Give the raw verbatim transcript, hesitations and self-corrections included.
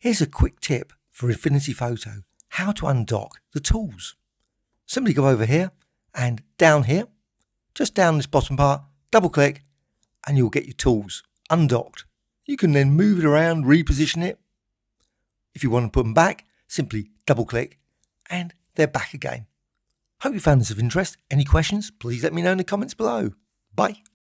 Here's a quick tip for Affinity Photo, how to undock the tools. Simply go over here and down here, just down this bottom part, double click and you'll get your tools undocked. You can then move it around, reposition it. If you want to put them back, simply double click and they're back again. Hope you found this of interest. Any questions? Please let me know in the comments below. Bye.